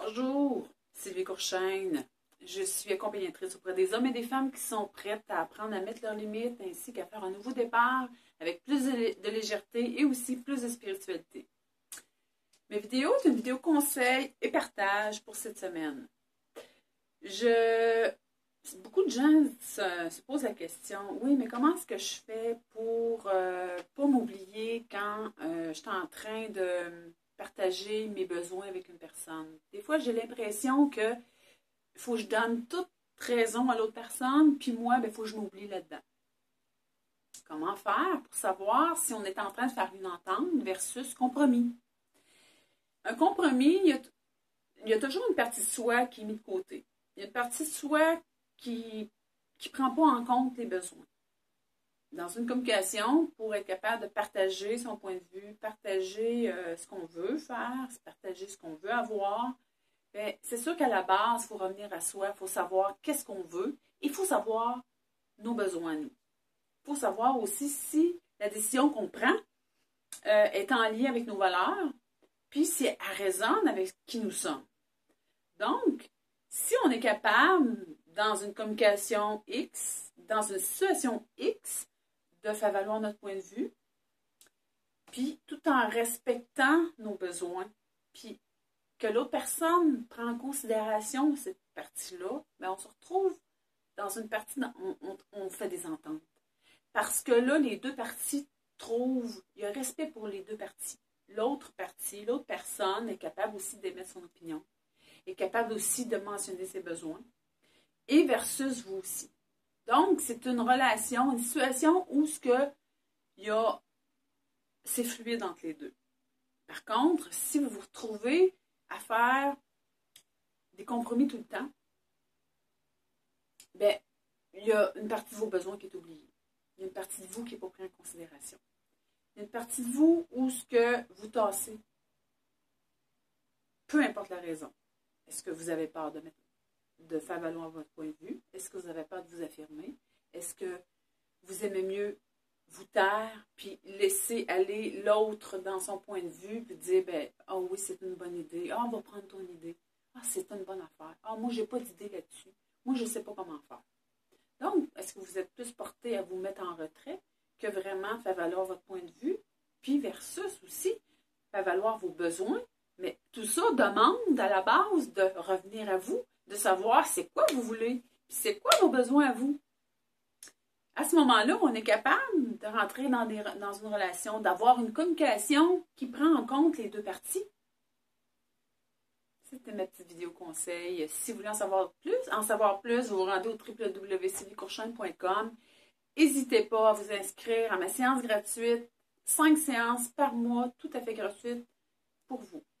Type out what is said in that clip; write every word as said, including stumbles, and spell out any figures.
Bonjour, Sylvie Courchaine. Je suis accompagnatrice auprès des hommes et des femmes qui sont prêtes à apprendre à mettre leurs limites ainsi qu'à faire un nouveau départ avec plus de légèreté et aussi plus de spiritualité. Mes vidéos, c'est une vidéo conseil et partage pour cette semaine. Je... Beaucoup de gens se, se posent la question, oui, mais comment est-ce que je fais pour euh, pas m'oublier quand euh, je suis en train de partager mes besoins avec une personne? Des fois, j'ai l'impression que il faut que je donne toute raison à l'autre personne, puis moi, il faut que je m'oublie là-dedans. Comment faire pour savoir si on est en train de faire une entente versus compromis? Un compromis, il y a, il y a toujours une partie de soi qui est mise de côté. Il y a une partie de soi qui ne prend pas en compte les besoins. Dans une communication, pour être capable de partager son point de vue, partager euh, ce qu'on veut faire, partager ce qu'on veut avoir, c'est sûr qu'à la base, il faut revenir à soi, il faut savoir qu'est-ce qu'on veut, il faut savoir nos besoins à nous. Il faut savoir aussi si la décision qu'on prend euh, est en lien avec nos valeurs, puis si elle résonne avec qui nous sommes. Donc, si on est capable, dans une communication X, dans une situation X, de faire valoir notre point de vue, puis tout en respectant nos besoins, puis que l'autre personne prend en considération cette partie-là, bien, on se retrouve dans une partie, on, on, on fait des ententes. Parce que là, les deux parties trouvent, il y a respect pour les deux parties. L'autre partie, l'autre personne est capable aussi d'émettre son opinion, est capable aussi de mentionner ses besoins, et versus vous aussi. Donc, c'est une relation, une situation où ce que il y a, c'est fluide entre les deux. Par contre, si vous vous retrouvez à faire des compromis tout le temps, bien, il y a une partie de vos besoins qui est oubliée. Il y a une partie de vous qui n'est pas prise en considération. Il y a une partie de vous où ce que vous tassez, peu importe la raison. Est-ce que vous avez peur de, mettre, de faire valoir votre point de vue? Est-ce que vous avez peur de vous affirmer? Est-ce que vous aimez mieux vous taire, puis laisser aller l'autre dans son point de vue, puis dire, ben, ah oh oui, c'est une bonne idée. Ah, oh, on va prendre ton idée. Ah, oh, c'est une bonne affaire. Ah, oh, moi, je n'ai pas d'idée là-dessus. Moi, je ne sais pas comment faire. Donc, est-ce que vous êtes plus porté à vous mettre en retrait que vraiment faire valoir votre point de vue, puis versus aussi faire valoir vos besoins? Mais tout ça demande à la base de revenir à vous, de savoir c'est quoi vous voulez, puis c'est quoi vos besoins à vous. À ce moment-là, on est capable de rentrer dans, des, dans une relation, d'avoir une communication qui prend en compte les deux parties. C'était ma petite vidéo conseil. Si vous voulez en savoir plus, en savoir plus, vous vous rendez au w w w point sylvie courchaine point com. N'hésitez pas à vous inscrire à ma séance gratuite, cinq séances par mois, tout à fait gratuites pour vous.